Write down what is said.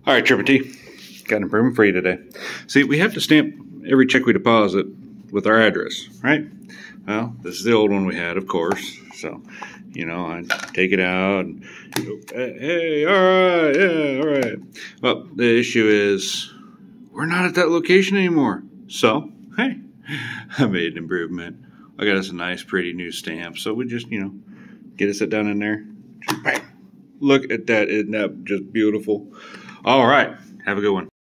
All right, Triple T, got an improvement for you today. See, we have to stamp every check we deposit with our address, right? Well, this is the old one we had, of course. So, I take it out and hey, all right, yeah, all right. Well, the issue is we're not at that location anymore. So, hey, I made an improvement. I got us a nice, pretty new stamp. So we just, get it set down in there. Just bang. Look at that. Isn't that just beautiful? All right. Have a good one.